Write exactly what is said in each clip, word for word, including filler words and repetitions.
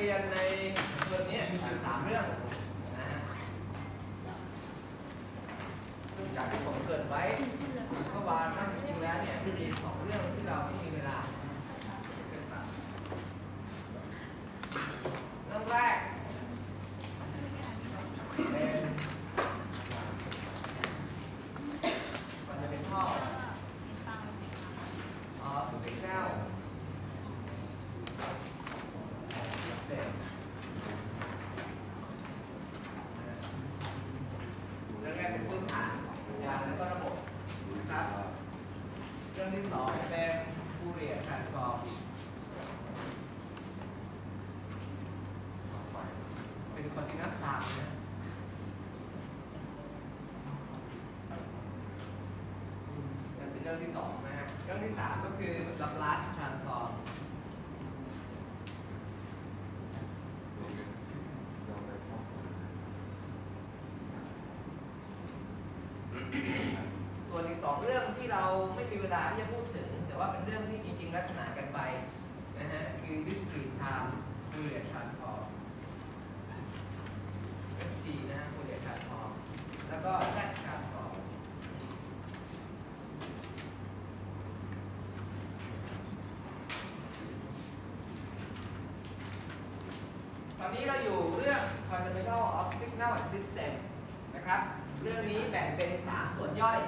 รียนในเทอมนี้มีอยู่สามเรื่องนะฮะซึ่งจากที่ผมเกริ่นไว้เมื่อวานว่าจริงๆแล้วเนี่ยมีสองเรื่องที่เราไม่มีเวลาเรื่องแรกเป็นมันจะเป็นท่ออ๋อสิกแนลเรื่องแรกเป็นพื้นฐานของสัญญาณแล้วก็ระบบนะครับเรื่องที่สองเป็นฟูเรียร์ทรานส์ฟอร์มเป็น continuous time นะเป็นเรื่องที่สองนะฮะเรื่องที่สามก็คือ Laplace transformส่วนอีกสองเรื่องที่เราไม่มีเวลาที่จะพูดถึงแต่ว่าเป็นเรื่องที่จริงๆลักษณะกันไปนะฮะคือ discrete time Fourier transform เอฟ ที นะฮะ Fourier transform แล้วก็ Z transform ตอนนี้เราอยู่เรื่อง fundamental of signal and system นะครับเรื่องนี้แบ่งเป็นสามส่วนย่อย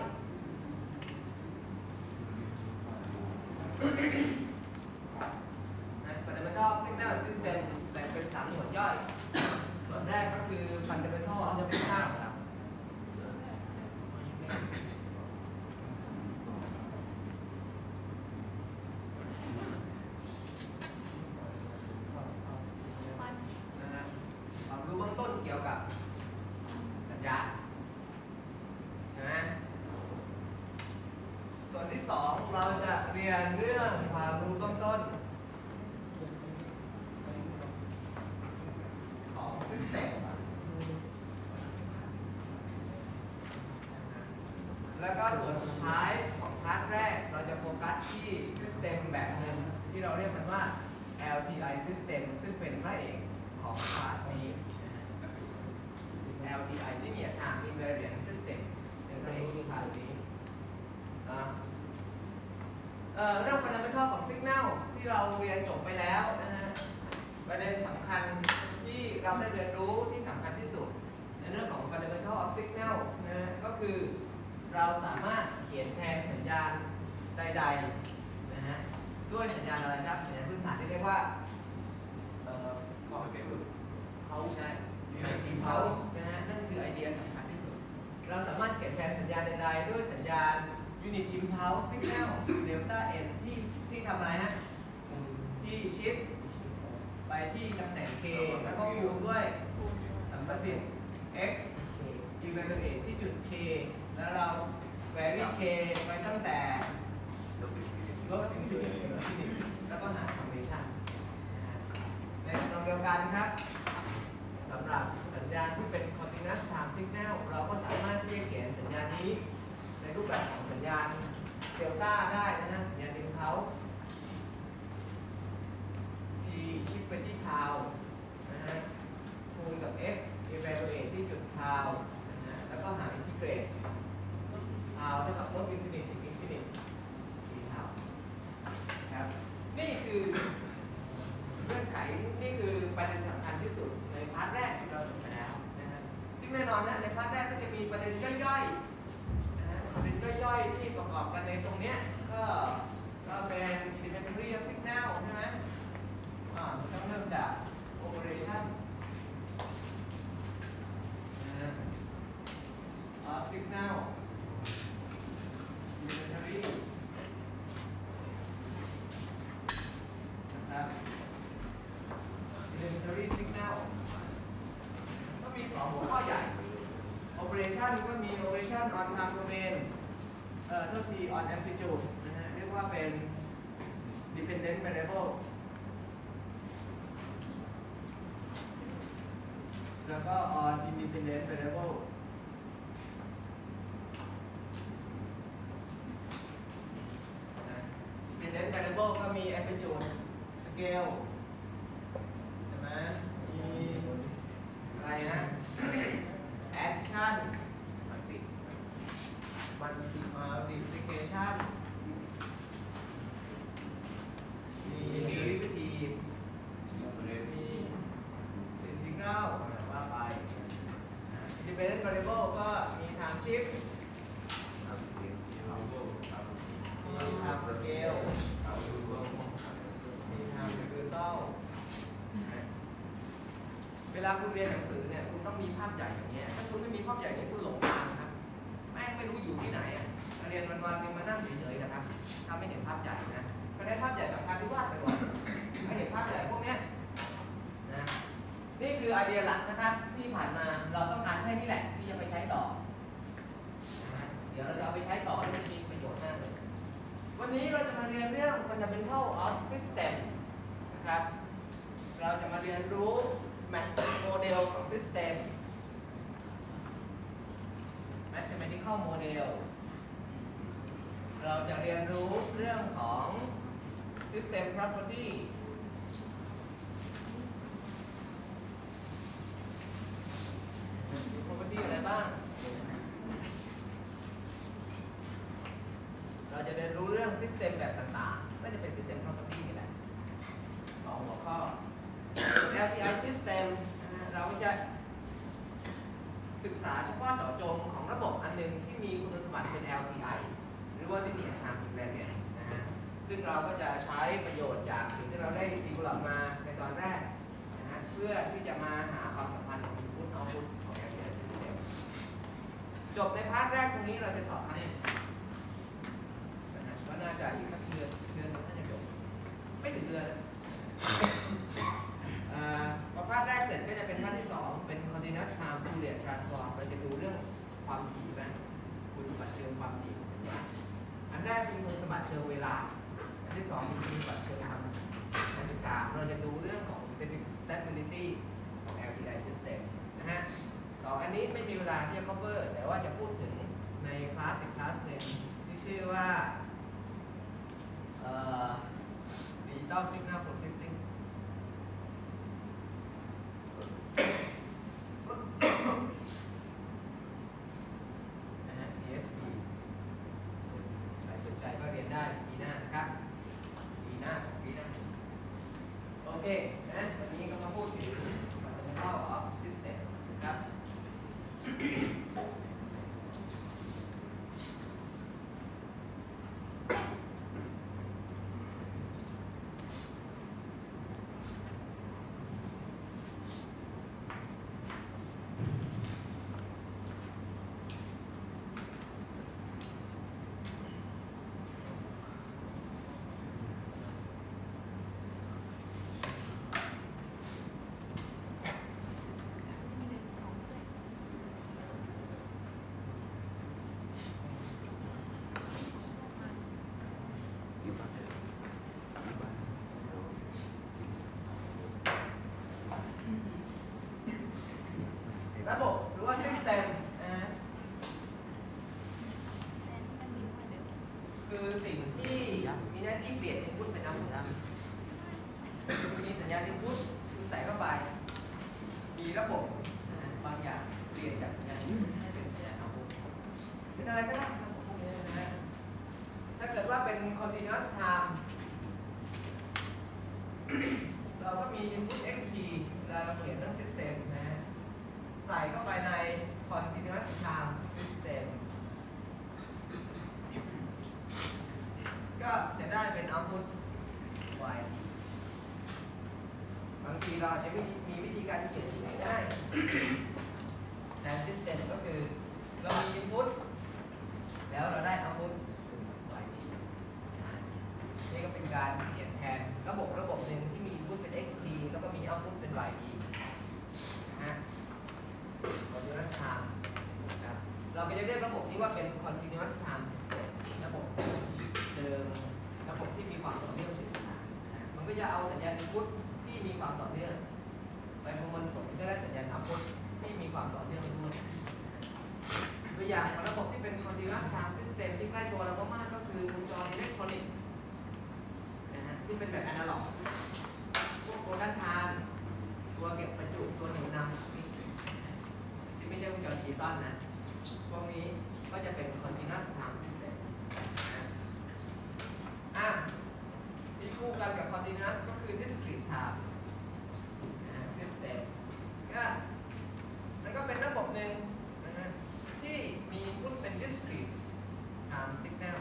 fundamental of signal and system แบ่งเป็นสามส่วนย่อยส่วนแรกก็คือ fundamental of signal ครับนะฮะความรู้เบื้องต้นเกี่ยวกับสัญญาณใช่ไหมส่วนที่สองเราจะเรียนเรื่องความรู้เบื้องต้นของ system แล้วก็ส่วนสุดท้ายของคลาสแรกเราจะโฟกัสที่ system แบบหนึ่งที่เราเรียกมันว่า แอล ที ไอ system ซึ่งเป็นพระเอกของคลาสนี้ แอล ที ไอ Linear Time Invariant System เป็นพระเอกของคลาสนี้นะเอ่อเรื่อง fundamental ของ signal ที่เราเรียนจบไปแล้วนะฮะประเด็นสำคัญที่เราได้เรียนรู้ที่สำคัญที่สุดในเรื่องของ fundamental of signals นะก็คือเราสามารถเขียนแทนสัญญาณใดๆนะฮะด้วยสัญญาณอะไรครับสัญญาณพื้นฐานที่เรียกว่าเอ่อ pulse ใช่ unit impulse นะฮะนั่นคือไอเดียสำคัญที่สุดเราสามารถเขียนแทนสัญญาณใดๆด้วยสัญญาณ unit impulse signal delta n ที่ที่ทำอะไรฮะที่ชิปไปที่ตำแหน่ง k แล้วก็คูณด้วยสัมประสิทธิ์ x evaluate ที่จุด k แล้วเรา vary k ไปตั้งแต่ลบถึงจุดแล้วก็หา summation ในตรงเดียวกันครับสำหรับสัญญาณที่เป็น continuous time signal เราก็สามารถที่จะเขียนสัญญาณนี้ในรูปแบบของสัญญาณเดลต้าได้นะฮะสัญญาณ impulse t ชิปไปที่ tau นะฮะคูณกับ x evaluate ที่จุด tau นะฮะแล้วก็หา integrate tau เท่ากับลบ infinity ถึง infinity t tau ครับนี่คือเงื่อนไขนี่คือประเด็นสำคัญที่สุดในพาร์ทแรกที่เราจบไปแล้วนะฮะซึ่งแน่นอนนะในพาร์ทแรกก็จะมีประเด็นย่อยๆนะฮะประเด็นย่อยๆที่ประกอบกันในตรงเนี้ยก็ก็เป็น elementary of signal ใช่ไหมอ่าต้องเริ่มจาก operation นะฮะ of signal elementary นะครับ elementary signal ก็มีสองหัวข้อใหญ่ operation ก็มี operation on time domain เอ่อก็คือ on amplitude นะฮะเรียกว่าเป็น dependent variable แล้วก็ on independent variable dependent variable ก็มี amplitude scale ใช่ไหมนะมีอะไรนะ action multiplication มี derivative มี integral ว่าไป independent variable ก็มี time shift มี time scale มี time reversal เวลาคุณเรียนหนังสือเนี่ยคุณต้องมีภาพใหญ่อย่างเงี้ยถ้าคุณไม่มีภาพใหญ่เนี่ยคุณหลงทางครับแม่งไม่รู้อยู่ที่ไหนอ่ะเรียนวันวันนึงมานั่งเฉยๆนะครับถ้าไม่เห็นภาพใหญ่นะเพราะฉะนั้นภาพใหญ่สำคัญที่วาดไปก่อนให้เห็นภาพใหญ่พวกเนี้ยนะนี่คือไอเดียหลักนะครับที่ผ่านมาเราต้องการแค่นี้แหละที่จะไปใช้ต่อนะเดี๋ยวเราจะเอาไปใช้ต่อแล้วจะมีประโยชน์มากเลยวันนี้เราจะมาเรียนเรื่อง fundamental of system นะครับเราจะมาเรียนรู้ model ของ system mathematical model เราจะเรียนรู้เรื่องของ system property มี property อะไรบ้างเราจะเรียนรู้เรื่อง system แบบต่างๆน่าจะเป็น system property นี่แหละสองหัวข้อ แอล ที ไอ system เราจะศึกษาเฉพาะเจาะจงของระบบอันหนึงที่มีคุณสมบัติเป็น แอล ที ไอ หรือว่า linear time invariance นะฮะซึ่งเราก็จะใช้ประโยชน์จากสิ่งที่เราได้ develop มาในตอนแรกนะฮะเพื่อที่จะมาหาความสัมพันธ์ของ input output ของ แอล ที ไอ system จบในพาร์ทแรกตรงนี้เราจะสอบครั้งนะฮะก็น่าจะอีกสักเดือนเดือนน่าจะจบไม่ถึงเดือนพอพาร์ทแรกเสร็จก็จะเป็นพาร์ทที่สองเป็น continuous time Fourier transform เราจะดูเรื่องความถี่ไหมคุณสมบัติเชิงความถี่ของสัญญาณอันแรกเป็นคุณสมบัติเชิงเวลาอันที่สองเป็นคุณสมบัติเชิงความถี่อันที่สามเราจะดูเรื่องของ stability ของ แอล ที ไอ system นะฮะสองอันนี้ไม่มีเวลาที่จะ cover แต่ว่าจะพูดถึงในคลาสอีกคลาสหนึ่งที่ชื่อว่า digital signal processingดี เอส พี ใครสนใจก็เรียนได้ปีหน้านะครับปีหน้าสองปีหน้าโอเคนะวันนี้ก็มาพูดถึง fundamental of system ครับระบบหรือว่า system นะคือสิ่งที่มีหน้าที่เปลี่ยน input เป็น output มีสัญญาณ input คุณใส่เข้าไปมีระบบบางอย่างเปลี่ยนจากสัญญาณ input ให้เป็นสัญญาณ output เป็นอะไรก็ได้ระบบพวกนี้นะฮะถ้าเกิดว่าเป็น continuous time เราก็มี input เอ็กซ์ พี เราเขียนเรื่อง system นะฮะใส่เข้าไปใน continuous time system ก็จะได้เป็น output y บางทีเราจะมีวิธีการเขียนที่ง่ายๆใน system ก็คือเรามี input แล้วเราได้ output y t นี่ก็เป็นการเขียนแทนระบบระบบหนึ่งที่มี input เป็น xt แล้วก็มี output เป็น y t นะฮะ continuous time นะครับเราก็จะเรียกระบบนี้ว่าเป็น continuous time system ระบบเชิงระบบที่มีความต่อเนื่องเฉลี่ยมันก็จะเอาสัญญาณ input ที่มีความต่อเนื่องไปประมวลผลก็ได้สัญญาณ output ที่มีความต่อเนื่องด้วยตัวอย่างของระบบที่เป็น continuous time system ที่ใกล้ตัวเรามากก็คือวงจรอิเล็กทรอนิกส์นะฮะที่เป็นแบบ analog พวกโปรดันทานกันกับ continuous ก็คือ discrete time system ก็มันก็เป็นระบบหนึ่งนะฮะที่มี input เป็น discrete time signal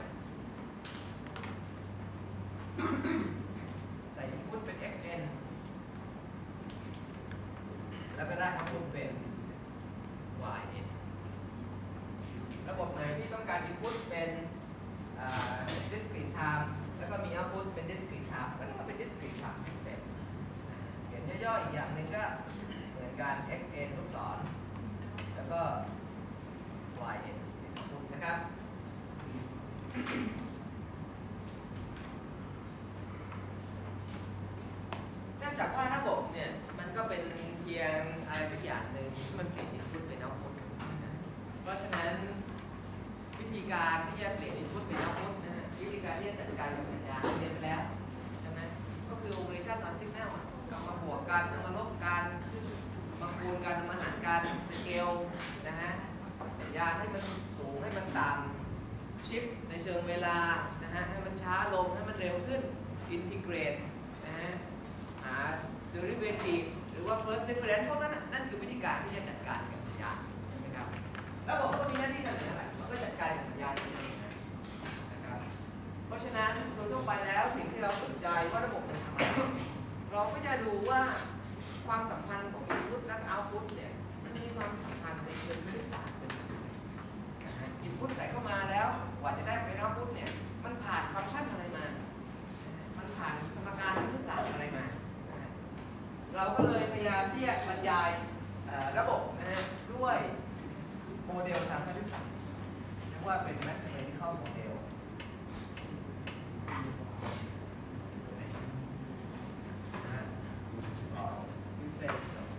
ใส่ input เป็น xn แล้วก็ได้ output เป็น yn ระบบไหนที่ต้องการ input เป็น discrete time แล้วก็มี output เป็น discrete time ก็เรียกว่าเป็น discrete time system เขียนย่อๆอีกอย่างหนึ่งก็เหมือนกัน xn ลูกศรแล้วก็ yn เป็น output นะครับเนื่องจากว่าระบบเนี่ยมันก็เป็นเพียงอะไรสักอย่างหนึ่งที่มันเปลี่ยน input เป็น output เพราะฉะนั้นวิธีการที่จะเปลี่ยน input เป็น output นะฮะวิธีการที่จะจัดการกับสัญญาณเรียนไปแล้วใช่ไหมก็คือ operation on signal ก็มาบวกกันมาลบกันมาคูณกันมาหารกันสเกลนะฮะสัญญาณให้มันสูงให้มันต่ำชิปในเชิงเวลานะฮะให้มันช้าลงให้มันเร็วขึ้น integrate นะฮะหา derivative หรือว่า first difference พวกนั้นนั่นคือวิธีการที่จะจัดการกับสัญญาณใช่ไหมครับระบบก็มีหน้าที่ทำอะไรมันก็จัดการกับสัญญาณเองนะครับเพราะฉะนั้นโดยทั่วไปแล้วสิ่งที่เราสนใจว่าระบบมันทำอะไรเราก็จะดูว่าความสัมพันธ์ของ input และ output เนี่ยมันมีความสัมพันธ์ในเชิงคณิตศาสตร์เป็นนะฮะ input ใส่เข้ามาแล้วกว่าจะได้เป็น output เนี่ยมันผ่านฟังก์ชันอะไรมามันผ่านสมการคณิตศาสตร์อะไรมาเราก็เลยพยายามที่จะบรรยายระบบนะฮะด้วยโมเดลทางคณิตศาสตร์เรียกว่าเป็น mathematical model system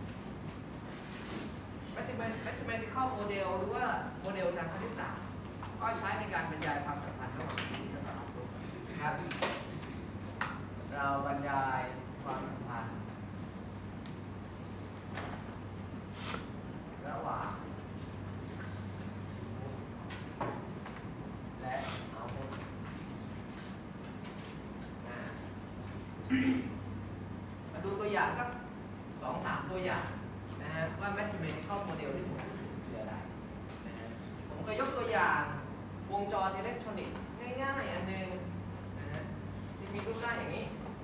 mathematical model หรือว่าโมเดลทางคณิตศาสตร์ก็ใช้ในการบรรยายความสัมพันธ์ระหว่าง input และ output นะครับเราบรรยายความสัมพันธ์ระหว่างและ output มาดูตัวอย่างสัก สองสาม ตัวอย่างนะฮะว่า mathematical model ที่ผมพูดถึงคืออะไรนะฮะผมเคยยกตัวอย่างวงจรอิเล็กทรอนิกส์ง่ายๆอันหนึ่งนะฮะที่มีรูปหน้าอย่างนี้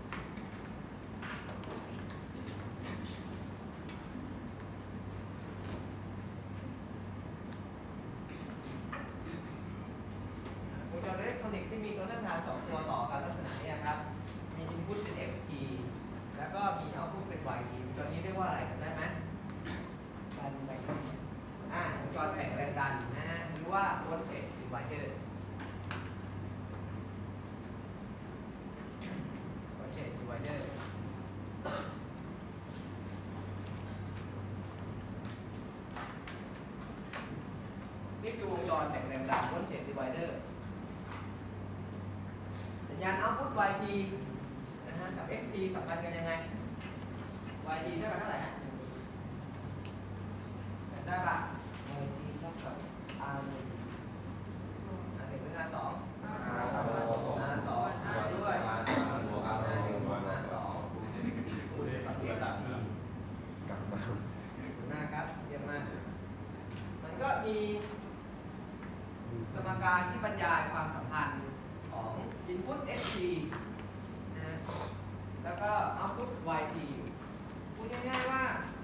วงจรอิเล็กทรอนิกส์ที่มีตัวต้านทานสองตัวต่อกันลักษณะนี้ครับมี input เป็น xt แล้วก็มี output เป็น yt ตัวนี้เรียกว่าอะไรกันได้ไหมดันแบ่งอ่าวงจรแบ่งแรงดันนะฮะหรือว่า voltage divider voltage divider นี่คือวงจรแบ่งแรงดัน voltage divider สัญญาณ output yt นะฮะกับ xt สัมพันธ์กันยังไง yt เท่ากับเท่าไหร่ฮะได้ปะ yt เท่ากับ r หนึ่ง r หนึ่งหรือ r สอง r สอง r ด้วย r หนึ่ง r สองกับ xt กลับมามากครับเยี่ยมมากมันก็มีสมการที่บรรยายความสัมพันธ์ของ input xt นะแล้วก็ output yt พูดง่ายๆว่า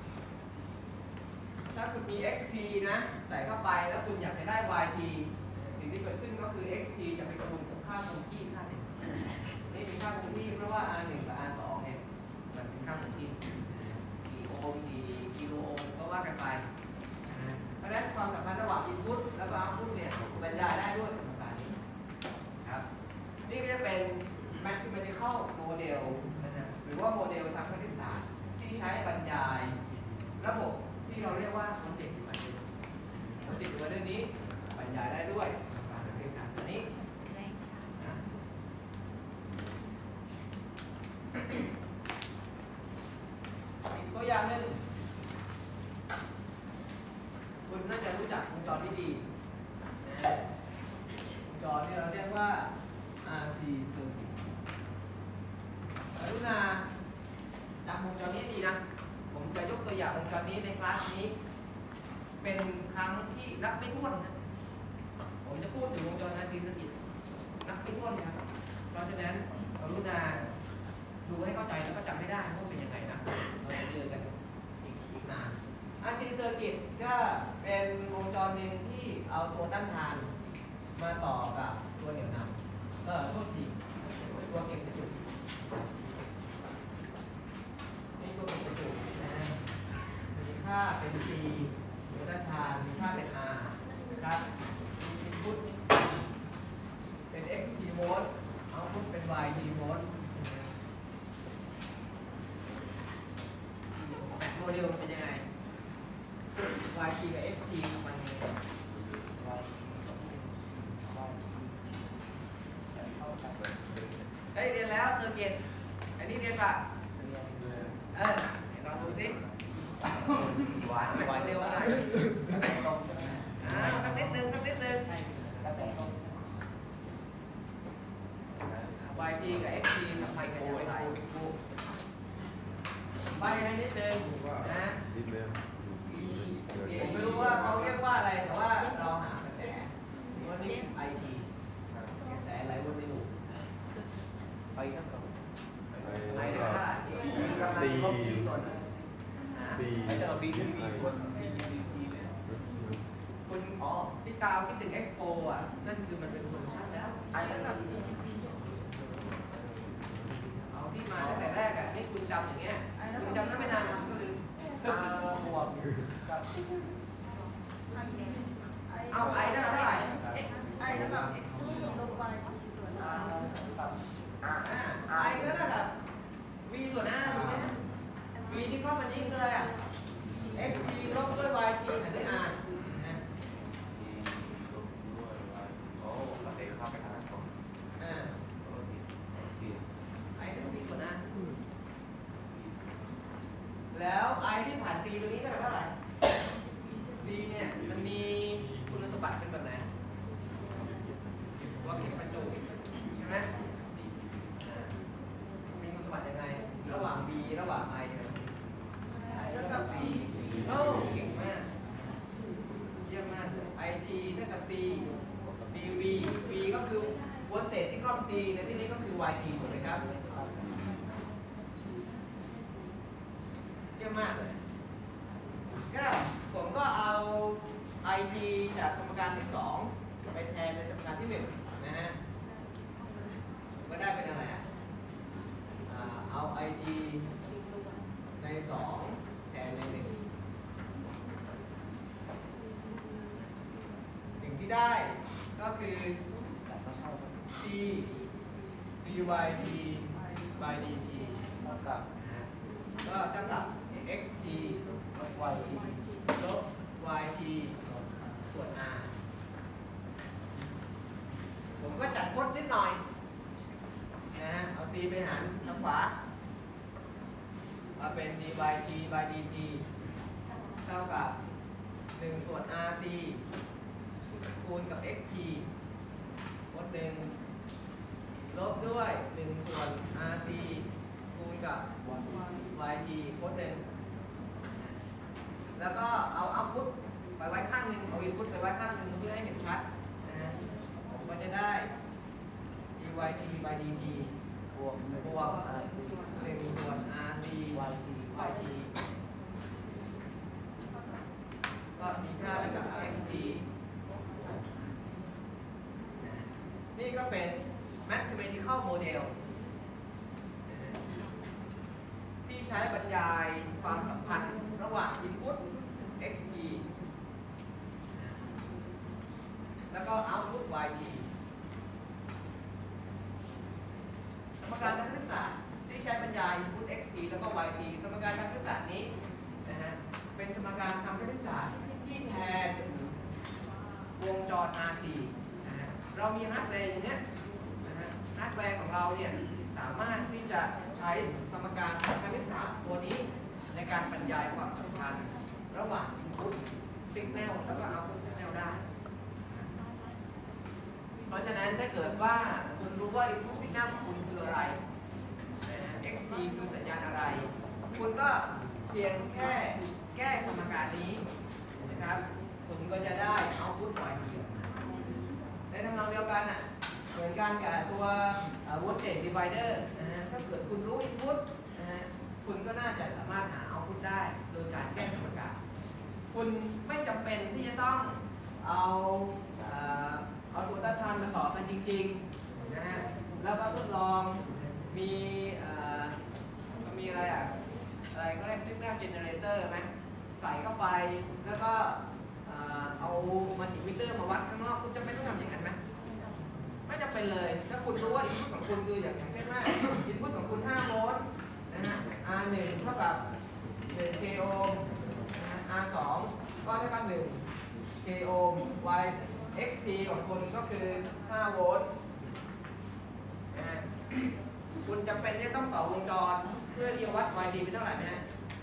ถ้าคุณมี xt นะใส่เข้าไปแล้วคุณอยากจะได้ yt สิ่งที่เกิดขึ้นก็คือ xt จะไปคูณกับค่าคงที่ค่าหนึ่งนี่เป็นค่าคงที่เพราะว่า r หนึ่งกับ r สองเนี่ยมันเป็นค่าคงที่กี่โอห์มกี่กิโลโอห์มก็ว่ากันไปเพราะฉะนั้นความสัมพันธ์ระหว่าง input แล้วก็ output เนี่ยบรรยายได้ด้วยสมการนี้ครับนี่ก็จะเป็น mathematical model นะฮะหรือว่าโมเดลทางคณิตศาสตร์ที่ใช้บรรยายระบบที่เราเรียกว่า voltage divider voltage divider นี้บรรยายได้ด้วยสมการคณิตศาสตร์ตัวนี้นะอีกตัวอย่างหนึ่งคุณน่าจะรู้จักวงจรที่ดีนะวงจรที่เราเรียกว่า อาร์ ซี circuit นี้ในคลาสนี้เป็นครั้งที่นับไม่ถ้วนนะผมจะพูดถึงวงจร อาร์ ซี Circuit นับไม่ถ้วนเลยครับเพราะฉะนั้นกรุณาดูให้เข้าใจแล้วก็จำไม่ได้ว่าเป็นยังไงนะเราจะเจอกันอีกอีกนาน อาร์ ซี Circuit ก็เป็นวงจรหนึ่งที่เอาตัวต้านทานมาต่อกับตัวเหนี่ยวนำเออโทษทีตัวเก็บกระจุกนี่ตัวเก็บกระจุกนะมีค่าเป็น C ตัวต้านทานมีค่าเป็น R นะครับมี input เป็น xt โวลต์ output เป็น yt โวลต์แบบโมเดลเป็นยังไง yt กับ xt กับมันยังไงได้เรียนแล้วเซอร์กิตอันนี้เรียนปะเออลองดูสิวางแบบโมเดลอะไรอ่าสักนิดนึงสักนิดนึง yt กับ xt สัมพันธ์กันอย่างไรใบให้นิดนึงนะผมไม่รู้ว่าเขาเรียกว่าอะไรแต่ว่าเราหากระแสว่านี่ it กระแสไหลวนในลูกไปเท่ากับไปเท่าไหร่กำลังลบกี่ส่วนไปเจอ c ถึง b ส่วนคุณอ๋อพี่ตามคิดถึง expo อ่ะนั่นคือมันเป็นโซลูชันแล้ว i เท่ากับ c เอาที่มาตั้งแต่แรกอ่ะนี่คุณจำอย่างเงี้ยคุณจำได้ไม่นานคุณก็ลืมบวกกับเอา i ได้เท่าไหร่ i เท่ากับ x ลงไปส่วน r อ่า i ก็เท่ากับ v ส่วน r ถูกไหม v ที่ครอบมันนี้คืออะไรอ่ะ xt ลบด้วย yt หารด้วย r นะอ่า i เท่ากับ v ส่วน r แล้ว i ที่ผ่าน c ตัวนี้เท่ากับเท่าไหร่ c เนี่ยมันมีคุณสมบัติเป็นแบบไหนว่าเก็บบรรจุใช่ไหมมีคุณสมบัติยังไงระหว่าง b ระหว่าง i เท่ากับ c โอ้เก่งมากเยี่ยมมาก it เท่ากับ c dv v ก็คือโวลเตจที่ครอบ c ในที่นี้ก็คือ yt ถูกไหมครับเยี่ยมมากเลยก็ผมก็เอา it จากสมการที่สองไปแทนในสมการที่หนึ่งนะฮะก็ได้เป็นอะไรอ่ะเอา it ในสองแทนในหนึ่งสิ่งที่ได้ก็คือ c dyt by dt เท่ากับก็เท่ากับ xt ลบ yt ลบ yt ส่วน r ผมก็จัดพจน์นิดหน่อยนะฮะเอา c ไปหารทางขวามาเป็น dyt by dt เท่ากับหนึ่งส่วน rc คูณกับ xt พจน์หนึ่งลบด้วยหนึ่งส่วน rc คูณกับ yt พจน์หนึ่งแล้วก็เอาเอาพุทไปไว้ข้างหนึ่งเอาอินพุตไปไว้ข้างหนึ่งเพื่อให้เห็นชัดนะฮะผมก็จะได้ dyt by dt บวกบวกหนึ่งส่วน rc yt yt ก็มีค่าเท่ากับ xt นี่ก็เป็น mathematical model ที่ใช้บรรยายความสัมพันธ์ระหว่าง input xt แล้วก็ output yt สมการทางคณิตศาสตร์ที่ใช้บรรยาย input xt แล้วก็ yt สมการทางคณิตศาสตร์นี้นะฮะเป็นสมการทางคณิตศาสตร์ที่แทนวงจร อาร์ ซี นะฮะเรามีฮาร์ดแวร์อย่างเนี้ยนะฮะฮาร์ดแวร์ของเราเนี่ยสามารถที่จะใช้สมการทางคณิตศาสตร์ตัวนี้ในการบรรยายความสัมพันธ์ระหว่าง input signal แล้วก็ output signal ได้ เพราะฉะนั้นถ้าเกิดว่าคุณรู้ว่า input signal ของคุณคืออะไร xt คือสัญญาณอะไร คุณก็เพียงแค่แก้สมการนี้นะครับคุณก็จะได้เอาพุท y t ออกมาในทำนองเดียวกันอ่ะเหมือนกันกับตัว voltage divider นะฮะถ้าเกิดคุณรู้ input นะฮะคุณก็น่าจะสามารถหา output ได้โดยการแก้สมการคุณไม่จำเป็นที่จะต้องเอาเอ่อเอาตัวต้านทานมาต่อกันจริงๆนะฮะแล้วก็ทดลองมีเอ่อมีอะไรอ่ะอะไรก็เรียก signal generator ไหมใส่เข้าไปแล้วก็เอ่อเอามัลติมิเตอร์มาวัดข้างนอกคุณจำเป็นต้องทำอย่างนั้นไหมไม่จำเป็นเลยถ้าคุณรู้ว่า input ของคุณคืออย่างเช่นว่า input ของคุณห้าโวลต์นะฮะ อาร์ หนึ่ง เท่ากับหนึ่ง k โอห์มนะฮะ อาร์ สอง ก็เท่ากับหนึ่ง k โอห์ม y xt ของคุณก็คือห้าโวลต์นะฮะคุณจำเป็นที่ต้องต่อวงจรเพื่อที่จะวัด y d เป็นเท่าไหร่นะฮะ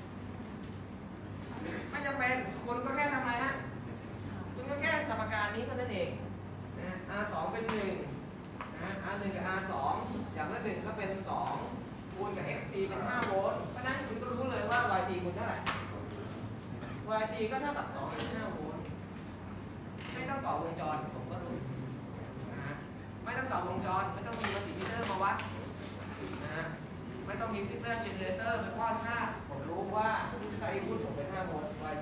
ไม่จำเป็นคุณก็แค่ทำอะไรฮะคุณก็แค่สมการนี้เท่านั้นเองนะ อาร์ สอง เป็นหนึ่งนะ อาร์ หนึ่ง กับ อาร์ สอง อย่างละหนึ่งก็เป็นสองคูณกับ xt เป็นห้าโวลต์เพราะฉะนั้นคุณก็รู้เลยว่า y t คุณเท่าไหร่ y t ก็เท่ากับสองเป็นห้าโวลต์ไม่ต้องต่อวงจรผมก็รู้นะฮะไม่ต้องต่อวงจรไม่ต้องมีมัลติมิเตอร์มาวัดนะฮะไม่ต้องมีซิกเนอร์เจเนเรเตอร์มาป้อนค่าผมรู้ว่าถ้า input ผมเป็นห้าโวลต์ y t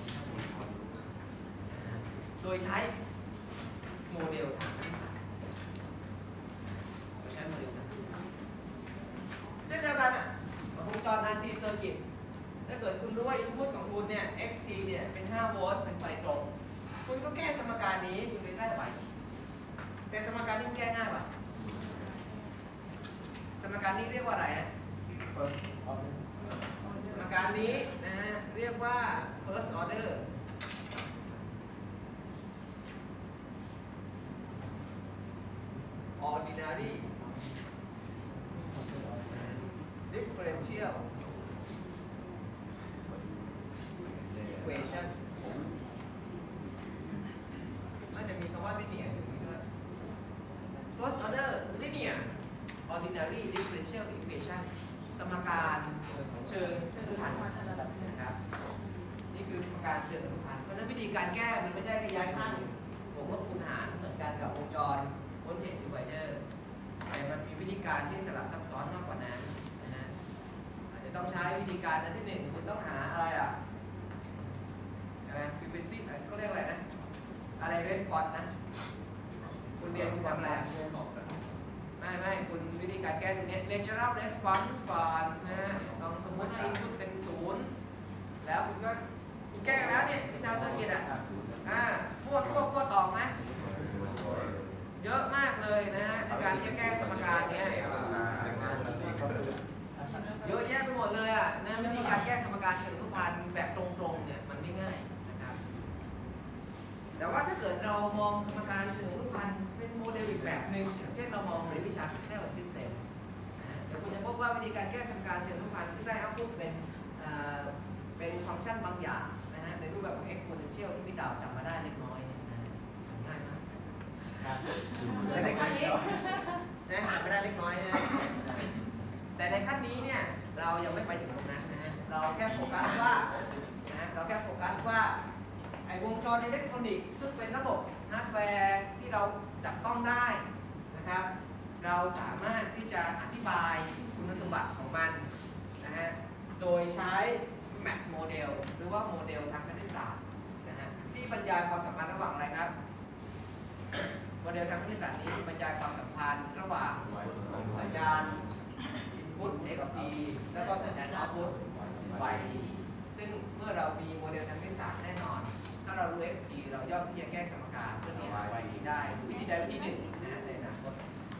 โดยใช้โมเดลทางคณิตศาสตร์โดยใช้โมเดลทางคณิตศาสตร์เช่นเดียวกันอ่ะวงจร อาร์ ซี circuit ถ้าเกิดคุณรู้ว่า input ของคุณเนี่ย xt เนี่ยเป็นห้าโวลต์เป็นไฟตรงคุณก็แก้สมการนี้คุณจะได้ y แต่สมการนี้แก้ง่ายป่ะสมการนี้เรียกว่าอะไรอ่ะ first order สมการนี้นะฮะเรียกว่า first order ordinary differential equation น่าจะมีคำว่า linear อยู่นี้ด้วย first order linear ordinary differential equation สมการเชิงอนุพันธ์นะครับนี่คือสมการเชิงอนุพันธ์เพราะฉะนั้นวิธีการแก้มันไม่ใช่แค่ย้ายข้างบวกลบคูณหารเหมือนกันกับวงจร voltage divider แต่มันมีวิธีการที่สลับซับซ้อนมากกว่านั้นนะฮะอาจจะต้องใช้วิธีการอันที่หนึ่งคุณต้องหาอะไรอ่ะอะไร frequency ก็เรียกอะไรนะอะไร response นะคุณเรียนคุณทำอะไรอ่ะไม่ไม่คุณวิธีการแก้ตรงนี้ natural response ก่อนนะฮะลองสมมติให้ input เป็นศูนย์แล้วคุณก็แก้แล้วเนี่ยวิชาเซอร์กิตอ่ะอ่าพวกพวกพวกตอกไหมเยอะมากเลยนะฮะในการที่จะแก้สมการเนี้ยเยอะแยะไปหมดเลยอ่ะนะวิธีการแก้สมการเชิงอนุพันธ์แบบตรงๆเนี่ยมันไม่ง่ายนะครับแต่ว่าถ้าเกิดเรามองสมการเชิงอนุพันธ์เป็นโมเดลอีกแบบหนึ่งอย่างเช่นเรามองในวิชา signal system เดี๋ยวคุณจะพบว่าวิธีการแก้สมการเชิงอนุพันธ์ซึ่งได้เอาพุทเป็นเป็นฟังก์ชันบางอย่างนะฮะในรูปแบบของ exponential ที่พี่ดาวจำมาได้เล็กน้อยเนี่ยนะง่ายมากครับแต่ในขั้นนี้นะหาไม่ได้เล็กน้อยนะแต่ในขั้นนี้เนี่ยเรายังไม่ไปถึงตรงนั้นนะเราแค่โฟกัสว่านะเราแค่โฟกัสว่าไอ้วงจรอิเล็กทรอนิกส์ซึ่งเป็นระบบฮาร์ดแวร์ที่เราจับต้องได้นะครับเราสามารถที่จะอธิบายคุณสมบัติของมันนะฮะโดยใช้แมทโมเดลหรือว่าโมเดลทางคณิตศาสตร์นะฮะที่บรรยายความสัมพันธ์ระหว่างอะไรครับโมเดลทางคณิตศาสตร์นี้บรรยายความสัมพันธ์ระหว่างสัญญาณ input xt แล้วก็สัญญาณ output yt ซึ่งเมื่อเรามีโมเดลทางคณิตศาสตร์แน่นอนถ้าเรารู้ xt เราย่อมที่จะแก้สมการเพื่อที่จะหา yt ได้วิธีใดวิธีหนึ่งนะในอนาคต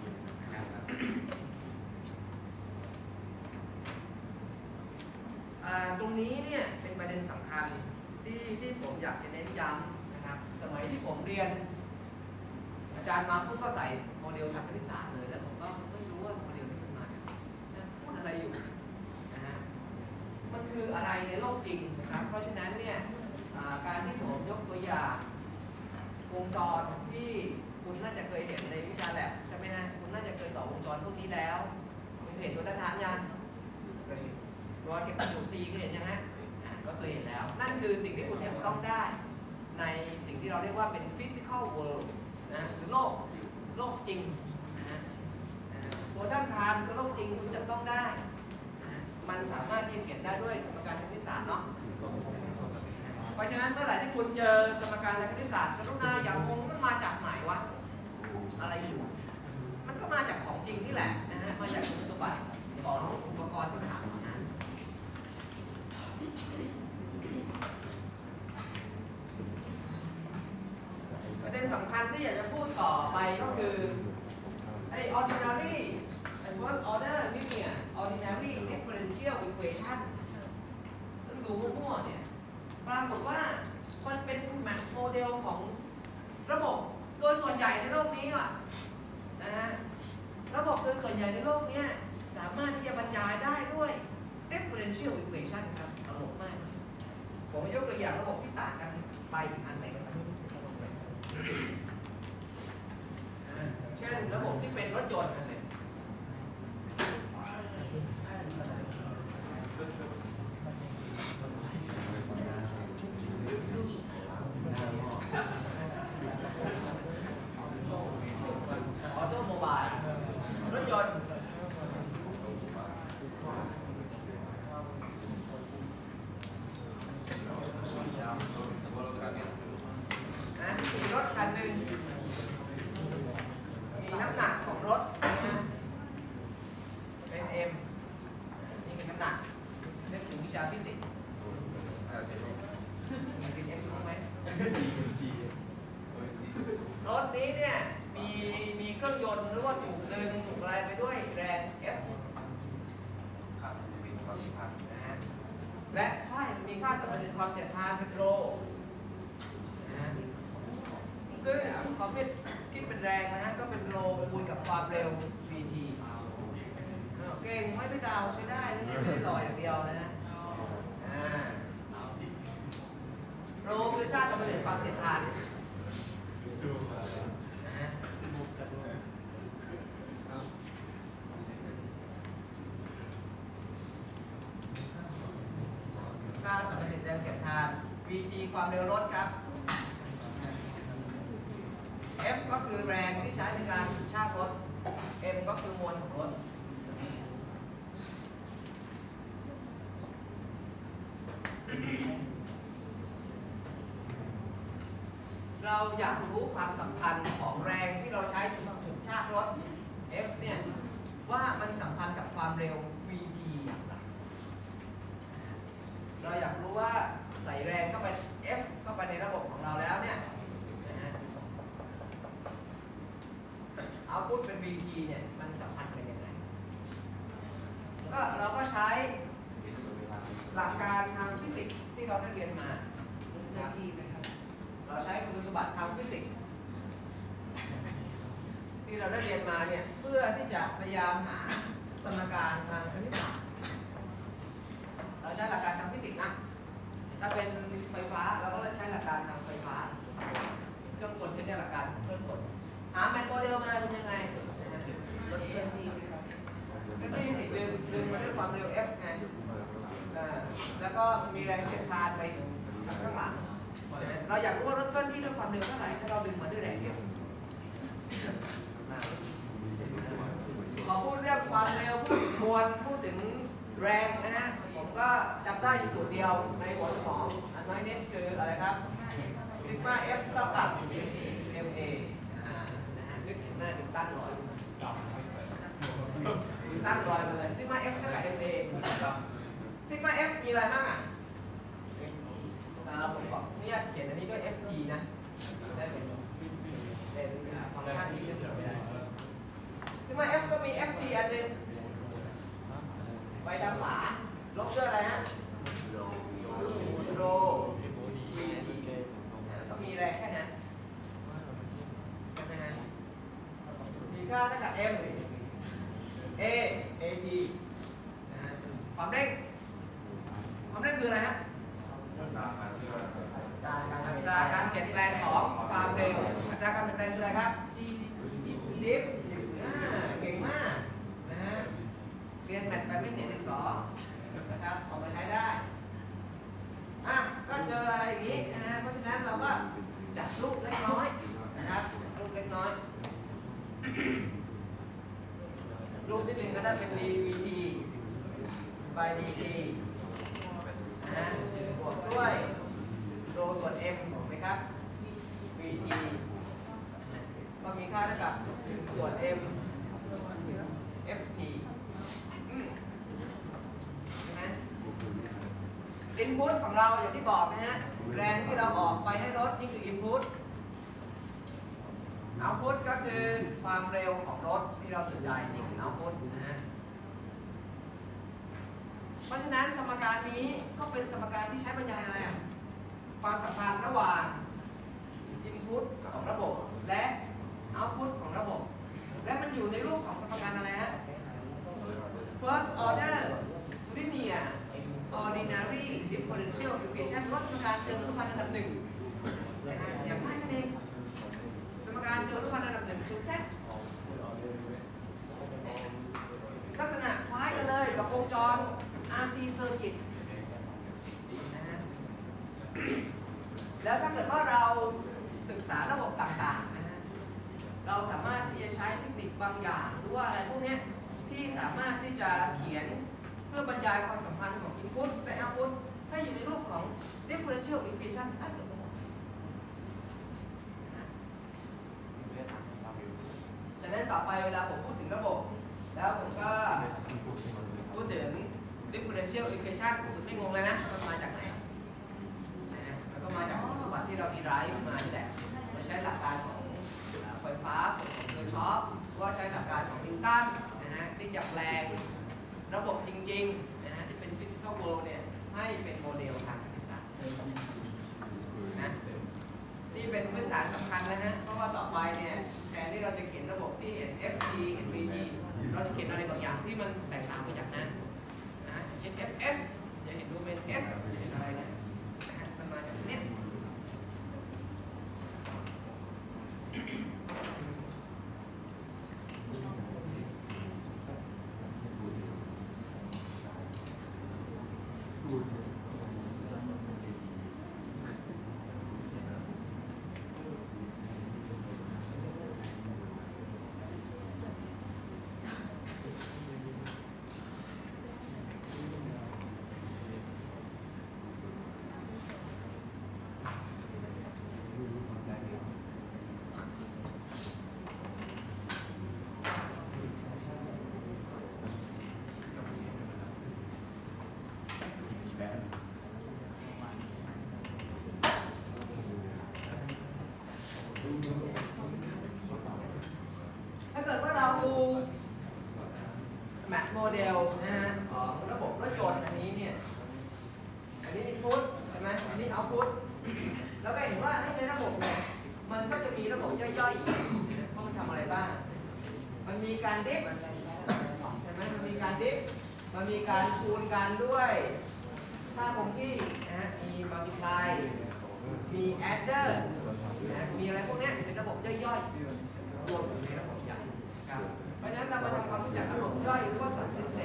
ตรงนี้เนี่ยเป็นประเด็นสำคัญที่ที่ผมอยากจะเน้นย้ำนะครับสมัยที่ผมเรียนอาจารย์มาปุ๊บก็ใส่โมเดลทางคณิตศาสตร์เลยแล้วผมก็ไม่รู้ว่าโมเดลนี้มันมาจากไหนพูดอะไรอยู่นะฮะมันคืออะไรในโลกจริงนะครับเพราะฉะนั้นเนี่ยการที่ผมยกตัวอย่างวงจรที่คุณน่าจะเคยเห็นในวิชาแลบใช่ไหมฮะคุณน่าจะเคยต่อวงจรพวกนี้แล้วคุณเห็นตัวต้านทานยังตัวเก็บกระดูกซีก็เห็นยังฮะก็เคยเห็นแล้วนั่นคือสิ่งที่คุณจะต้องได้ในสิ่งที่เราเรียกว่าเป็น physical world นะหรือโลกโลกจริงนะตัวด้านทานคือโลกจริงคุณจะต้องได้นะมันสามารถที่จะเขียนได้ด้วยสมการคณิตศาสตร์เนาะเพราะฉะนั้นเมื่อไหร่ที่คุณเจอสมการคณิตศาสตร์กรุณาอย่างงงมันมาจากไหนวะอะไรอยู่มันก็มาจากของจริงนี่แหละนะฮะมาจากคุณสมบัติของอุปกรณ์ที่ถามมาประเด็นสำคัญที่อยากจะพูดต่อไปก็คือไอ้ ordinary ไอ้ first order linear ordinary differential equation ต้องดูมั่วๆเนี่ยปรากฏว่ามันเป็นแมทโมเดลของระบบโดยส่วนใหญ่ในโลกนี้อ่ะนะฮะระบบโดยส่วนใหญ่ในโลกนี้สามารถที่จะบรรยายได้ด้วย differential equation ครับตลกมากผมยกตัวอย่างระบบที่ต่างกันไปอีกอันไหนกันบ้างเช่นระบบที่เป็นรถยนต์อะไรออโตโมบายรถยนต์นะมีรถคันหนึ่งมีน้ำหนักของรถเป็น m นี่คือน้ำหนักนึกถึงวิชาฟิสิกส์มีเป็น m รู้ไหมรถนี้เนี่ยมีมีเครื่องยนต์หรือว่าถูกดึงถูกอะไรไปด้วยแรง F และใช่มีค่าสมดุลความเสียดทานเป็นโรซึ่งความคิดคิดเป็นแรงนะฮะก็เป็นโลคูณกับความเร็ว vt เก่งไม่ไปดาวใช้ได้ไม่ได้ลอยอย่างเดียวนะฮะโลคือค่าสมดุลความเสียดทานนะฮะค่าสมดุลแรงเสียดทาน vt ความเร็วรถครับF ก็คือแรงที่ใช้ในการฉุดชากรถ M ก็คือมวลของรถเราอยากรู้ความสำคัญของแรงที่เราใช้ฉุดชากรถ F เนี่ยว่ามันสัมพันธ์กับความเร็ว vt อย่างไรเราอยากรู้ว่าใส่แรงเข้าไป F เข้าไปในระบบของเราแล้วเนี่ยเอาพูดเป็น vt เนี่ยมันสัมพันธ์กันยังไงก็เราก็ใช้หลักการทางฟิสิกส์ที่เราได้เรียนมาเราใช้คุณสมบัติทางฟิสิกส์ที่เราได้เรียนมาเนี่ยเพื่อที่จะพยายามหาสมการทางคณิตศาสตร์เราใช้หลักการทางฟิสิกส์นะถ้าเป็นไฟฟ้าเราก็ใช้หลักการทางไฟฟ้าเครื่องกลก็ใช้หลักการเครื่องกลหาแมทโมเดลมาเป็นยังไงรถเคลื่อนที่เคลื่อนที่สิดึงดึงมาด้วยความเร็ว f ไงแล้วก็มีแรงเสียดทานไปข้างหลังเราอยากรู้ว่ารถเคลื่อนที่ด้วยความเร็วเท่าไหร่ถ้าเราดึงมาด้วยแรง f พอพูดเรื่องความเร็วพูดถึงมวลพูดถึงแรงนะฮะผมก็จำได้อยู่สูตรเดียวในหัวสมองอันน้อยนิดคืออะไรครับซิกมา f เท่ากับ maนึกถึงหน้าถึงตั้งรอยตั้งรอยมาเลยซิกมา f เท่ากับ ma ซิกมา f มีอะไรบ้างอ่ะผมบอกนี่เขียนอันนี้ด้วย ft นะได้เป็นเป็นฟังก์ชันที่เลือกไม่ได้ซิกมา f ก็มี ft อันหนึ่งไปทางขวาลบด้วยอะไรฮะโร vt ก็มีแรงแค่นั้นมีค่าเท่ากับ m a at ความเร่งความเร่งคืออะไรฮะอัตราการเปลี่ยนแปลงของความเร็วอัตราการเปลี่ยนแปลงคืออะไรครับดิฟเก่งมากนะฮะเรียนแมทไปไม่เสียหนึ่งสองนะครับเอามาใช้ได้ะนั้นเราก็จัดรูปเล็กน้อยนะครับรูปเล็กน้อย รูปที่หนึ่งก็ได้เป็น วี ที by ดี ที นะฮะบวกด้วยโรส่วน m ถูกไหมครับ วี ที ก็มีค่าเท่ากับส่วน m เอฟ ที อืมใช่ไหม input ของเราอย่างที่บอกนะฮะแรงที่เราออกไปให้รถนี่คือ input output ก็คือความเร็วของรถที่เราสนใจนี่คือ output นะฮะเพราะฉะนั้นสมการนี้ก็เป็นสมการที่ใช้บรรยายอะไรอ่ะความสัมพันธ์ระหว่าง input ของระบบและ output ของระบบและมันอยู่ในรูปของสมการอะไรฮะ first order linear ordinary differential equation ว่าสมการเชิงอนุพันธ์ระดับหนึ่งนะฮะอย่างง่ายนั่นเองสมการเชิงอนุพันธ์ระดับหนึ่งชูเซตลักษณะคล้ายกันเลยกับวงจร อาร์ ซี circuit นะฮะแล้วถ้าเกิดว่าเราศึกษาระบบต่างๆนะฮะเราสามารถที่จะใช้เทคนิคบางอย่างหรือว่าอะไรพวกนี้ที่สามารถที่จะเขียนเพื่อบรรยายความสัมพันธ์ของ input และ output ให้อยู่ในรูปของ differential equation ได้เกือบทั้งหมดฉะนั้นต่อไปเวลาผมพูดถึงระบบแล้วผมก็พูดถึง differential equation คุณไม่งงเลยนะมันมาจากไหนนะมันก็มาจากคุณสมบัติที่เราดีไรฟ์มานี่แหละเราใช้หลักการของไฟฟ้าของเคอร์ชอฟว่าใช้หลักการของนิวตันนะฮะที่จะแปลงระบบจริงๆนะฮะที่เป็น physical world เนี่ยให้เป็นโมเดลทางคณิตศาสตร์นะนี่เป็นพื้นฐานสำคัญนะฮะเพราะว่าต่อไปเนี่ยแทนที่เราจะเขียนระบบที่เห็น เอฟ ที เห็น วี ที เราจะเขียนอะไรบางอย่างที่มันแตกต่างไปจากนั้นนะเช่น เอฟ เอส จะเห็นดูเป็น S จะเห็นอะไรเนี่ยนะฮะมันมาจากนี้ถ้าเกิดว่าเราดูแมทโมเดลนะฮะของระบบรถยนต์อันนี้เนี่ยอันนี้ input ใช่ไหมอันนี้ output แล้วก็เห็นว่าในระบบเนี่ยมันก็จะมีระบบย่อยๆอีกว่ามันทำอะไรบ้างมันมีการดิฟใช่ไหมมันมีการดิฟมันมีการคูณกันด้วยค่าคงที่นะฮะมี multiply มี adder นะมีอะไรพวกนี้เป็นระบบย่อยๆรวมอยู่ในระบบใหญ่ครับเพราะฉะนั้นเรามาทำความรู้จักระบบย่อยหรือว่า subsystem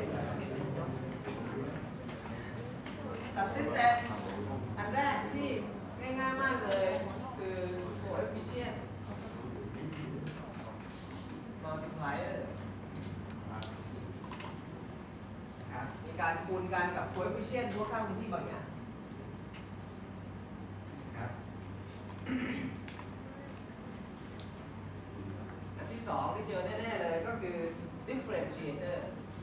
subsystem อันแรกที่ง่ายๆมากเลยคือ coefficient multiplier มีการคูณกันกับ coefficient พวกค่าคงที่บางอย่างครับอันที่สองที่เจอแน่ๆเลยก็คือ differentiator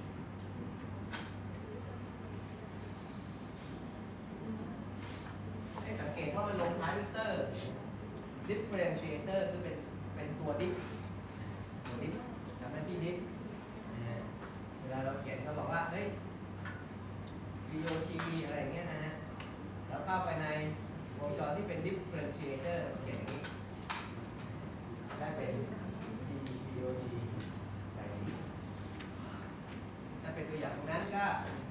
ให้สังเกตว่ามันลงท้ายด้วยเตอร์ differentiator คือเป็นเป็นตัวดิฟตัวดิฟทำหน้าที่ดิฟเวลาเราเขียนเขาบอกว่าเฮ้ย ดี โอ ที อะไรอย่างเงี้ยนะฮะแล้วเข้าไปในวงจรที่เป็น differentiator เขียนอย่างนี้ได้เป็น ดี โอ ที อะไรอย่างนี้ถ้าเป็นตัวอย่างตรงนั้นก็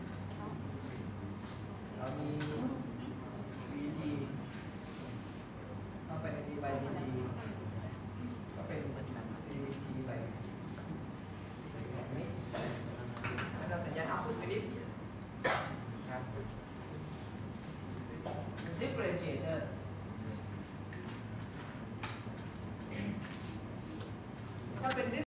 เรามี วี ที เข้าไปใน d by dt ก็เป็น ดี ที by แบบนี้แล้วเราสัญญาณ output ไปนิดครับ differentiator เป็น